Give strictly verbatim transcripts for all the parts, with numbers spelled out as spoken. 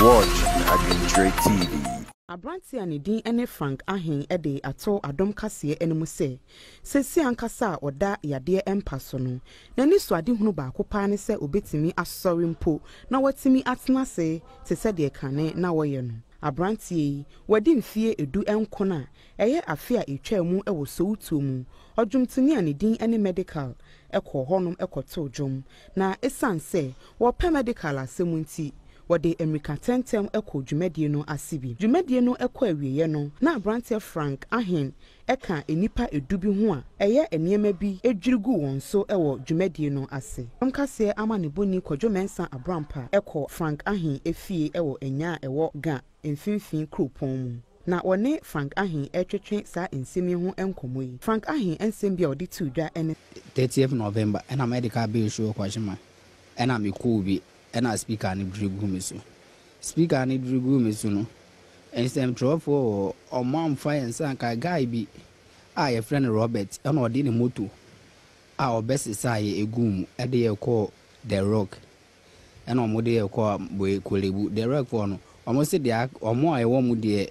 watching Adventure T V. Abranti anidin ene Frank Ahin ede ato adom kase enemu se sesi ankasa oda yade empaso no nani so ade hunu ba kopa ne se obetimi asori mpo na watimi atena se te se de kane na woye no abranti yi wadi mfie edu enkona eye afi a etwa mu ewo sowutu mu odwumtuni anidin ene medical ekọ honum ekoto dwom na esanse wo pe medical asemunti wode America tentem eko dwumadie no asibi dwumadie no eko awieye no na abrantie Frank Ahin eka enipa edubi ho a eye eniema bi edwirigu won so ewo dwumadie no ase omkase ama ne boni kwadwomensa abrampa eko Frank Ahin efie ewo enya ewo ga mfimfin kropon mu na one Frank Ahin etwetwe sa ensemi ho enkomo yi Frank Ahin ensem bia odi tudwa ene thirtieth November ena medical bill show kwashima ena me ko bi ena speaker ni drigu mesu speaker ni drigu mesu no ensem trofo o man fire nsan ka guy bi a ye friend Robert ena odi ni moto a obese sa ye egum e de ye call the rock ena omo de ye call boy kolebu the rock for no omo se de omo a ye wo mu de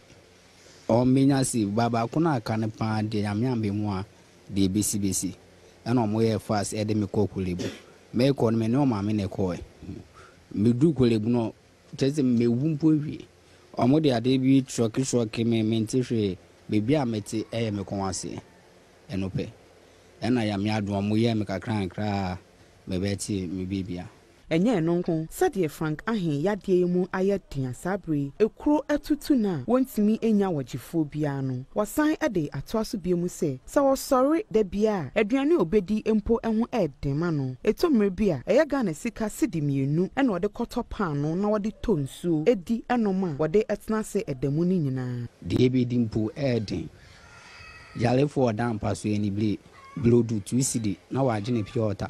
o menya si baba kuna aka ne pa de yamyambe mu a de besi besi ena omo ye fast e de me call kolebu me call me no ma me ne call me du kolebu no tese me wumpo wi omo de ade bi truck truck me mentehwe bebi a mete eye me konwase enope ena ya me adu omo ye me kakran kra me beti me bibia enye nonko sade Frank Ahin yade mu ayedin sabre ekuro etutu na wontimi enya wagifo bia no wasan ade atoaso bia mu se sa wo sorry da bia aduane obedi empo eho edema no etomre bia eye ga na sika sidi mienu ena wode kotopa no na wode tonsuo edi enoma wode etena se edamu ni nyina de ebedi mpo edin yale for dan paso eni ble blodu two cd na wagene pure water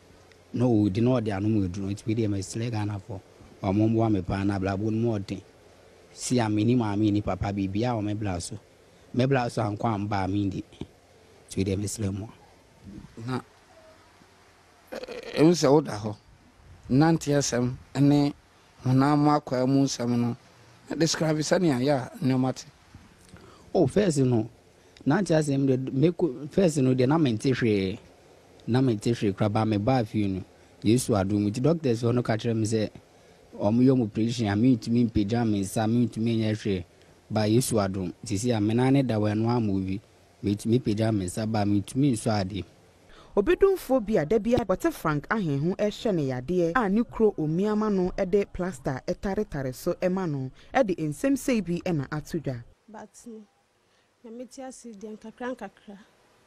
no di no de anu edu it be dey my slega na for omombo wa me pa na blabo no odin si amini ma amini papa bibia o me blaso me blaso ankwa mba amindi to dey me slemo na e se oda ho nanti asem ene hona ma kwa mu sem no describe sania ya neomati oh first no nanti asem de me first no de na mentehwe na mentehwe kraba me ba fi no Yesu adum ti doctors wono ka kire me se omo yo mu operation ami ntimi mpejam nsa mi ntimi nya hwe ba Yesu adum ti si amena ne da wenu amovi me ntimi pejam nsa ba mi ntimi nso ade obedumfo bia da bia bote Frank Ahin ho ehwe ne yade a ne kro omiama no ede plaster etare tare so ema no ede ensem sei bi ena atudwa but na metia si den kakran kakra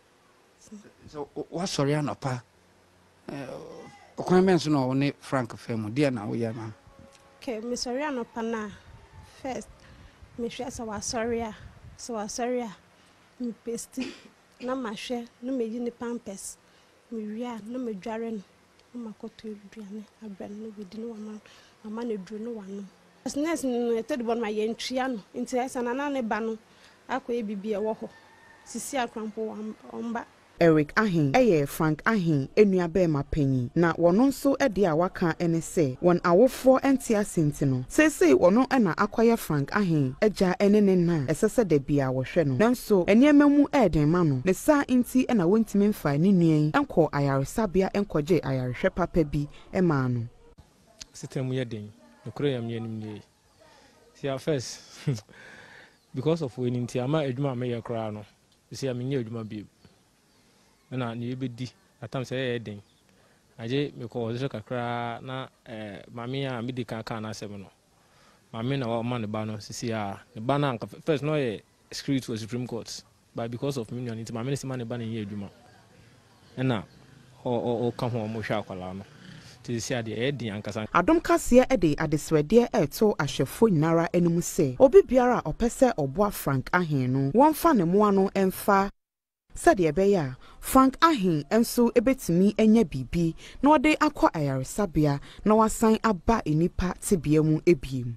so what sorry anopa eh okwan men so no ne Frank femu dia na wo ya na okay me sorry anopa na first me hwe so wa sorry a so wa sorry a me paste na ma hwe no me yi ni pampers me wia no me dware no makoto duane abran no bedi no wa mama na duro no wa no business no eted bon ma ye ntria no nti esa na na ne ba no akoye bibie wo ho sisi akrampo omba Eric Ahin eye Frank Ahin enuabe mapanyi na wono nso ede a waka ene se won awofo ente asenti no sesei wono na akwaya Frank Ahin eja ene ne na esese da bia wo hwe no nanso eniema mu eden ma no ne sa nti na wontimi mfa ne nuan enko ayaresabia enkoje ayarehwe papa bi ema no system ye den nokro yam ye nim ne see first because of when nti ama adwuma me ye kra no see am nye adwuma bi na ni ebedi atam say e den aje me ko zo kakra na eh mami a medical kan na asem no mami na wa man ne ba no sisi a ne ba na first no ye secret to Supreme Court but because of me no nti mami ne sima ne ba na ye adwuma na o o ka ho mo hwa akwala no sisi a de e den ankasa adom kase ede adeswede eto ahwefo nyinara enum se obi biara opese oboa Frank Ahin no wonfa ne moa no emfa sade ebeya Frank Ahin enso ebetimi enya bibi na ode akọ ayaresabia na wasan aba enipa tebia mu ebiem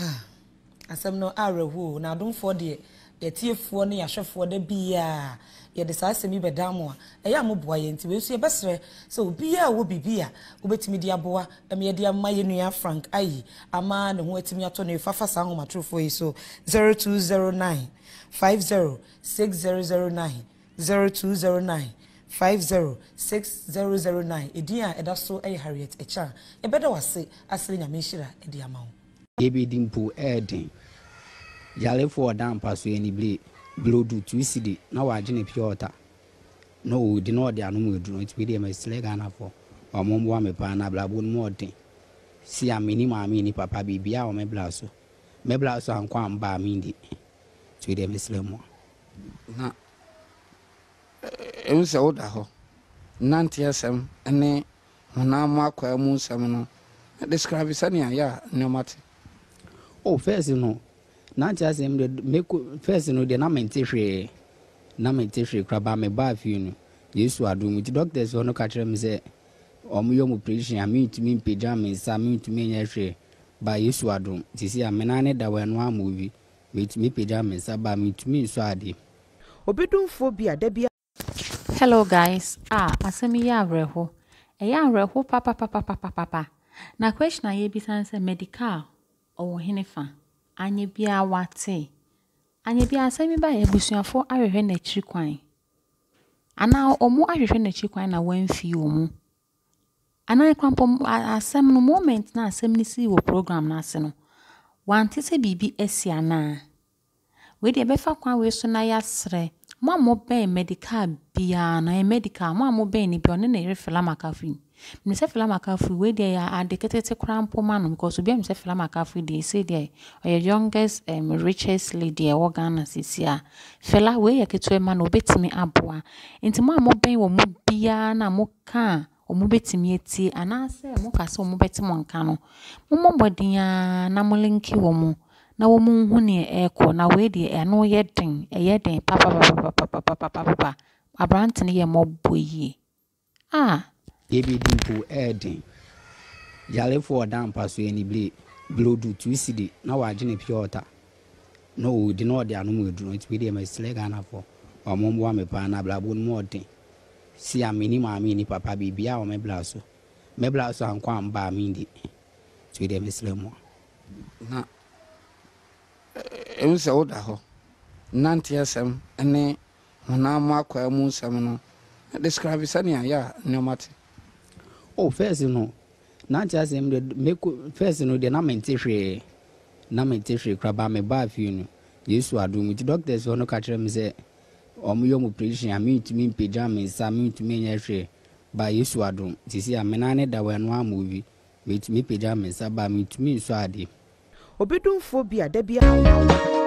asem no arehu na adumfo de yetiefuo ne yahwefo de bia ye de saa asemi bedam a eya mo boa ye nti we so ye besre so obi a wo bibia obetimi di aboa em ye di amma ye nua Frank ayi ama ne ho atimi ato ne fafa sa ahomatrofo yi so zero two zero nine five zero six zero zero nine zero two zero nine five zero six zero zero nine edia eda so e Harriet echa e beda wase asere nyame hira edi ama wo ebe dimpo eden yale for down paso any ble blodu two cd na wa agene piota no di no de anu mu edu no it be dey my slega na for omombo wa me pa na blabo no modin si amini ma amini papa bibia o me blaso me blaso ankwa amba amindi to dey me slemo na em se oda ho nanti asem ene honam akwa mu nsem no describe sania ya neomati oh first no nanti asem de make first no de na mentehwe na mentehwe kraba me ba fi no Yesu adum ti doctors ono ka kire me se omuyo mu operation ami tumi mpejam me sa mi tumi nya hwe ba Yesu adum ti si amena ne da wanu amovi me tumi pejam me sa ba mi tumi nso ade obedumfo bia da bia. Hello guys, ah asemi ya avreho e ya avreho papa papa papa papa na question aye bi san se medical owo henefa anye bia wate anye bia asemi ba ebusuafo ahwehwe na chiri kwan ana omo ahwehwe na chiri kwan na wanfi omo ana kwampo asem no moment na asem ni si wo program na ase no wante se bibi esia na we de befa kwan we so na yasre Mamo be medical bia na medical mamo be ni bi one na refela makafi me se fela makafi we dey adeketete krampo manu because obi am se fela makafi dey say dey your youngest um, richest lady e Ghana sisia fela we yeketo ma no betimi aboa enti mamo be wo mu bia na mo ka o mu betimi eti anase mo ka se o mu betimo nka no mo mbodin na mo linki wo mu na wo mu hu ne eko na we de eno ye den eye den papa papa papa papa papa abrant ne ye moboyi ah ebe dimpo eden yale for down paso any ble blodu two cd na wa agene piota no di no de anu mu edu no it be dey my slega na for omombo wa me pa na blabo no modin si amini ma amini papa bibia o me blaso me blaso ankwa amba amindi to dey me slemo na em se oda ho nanti asem ene honam akwa mu nsem no describe sania ya neomati oh first no nanti asem de make first no de na mentehwe na mentehwe kraba me ba fi no Yesu adum ti doctors ono ka kire me se omuyo mu operation ami tumi mpejam me sa mi tumi nya hwe ba Yesu adum ti si amena ne da wanu amovi me tumi pejam me sa ba mi tumi nso ade obedumfo bia da bia.